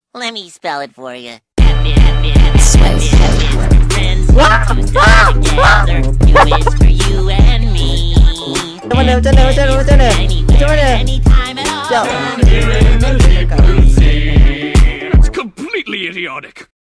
Let me spell it for you. It's completely idiotic.